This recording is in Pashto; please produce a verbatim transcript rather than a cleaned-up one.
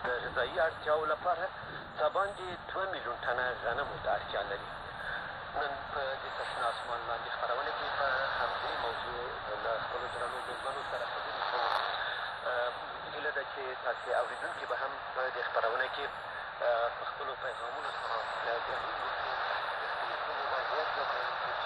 د غذایي اړتیاو لپاره څه باندې دوه میلیون ټنه غنمو ته اړتیا لري. نن په دې تشنه اسمان لاندې خپرونه کې په همدې موضوع له خپلو درنو مېلمنو سره خبرې کوو. هیله ده چې تاسې اورېدونکي به هم په دې خپرونه کې په خپلو پیغامونو سره ګډون وکړي، د خپلو کومو وضعیت وکړي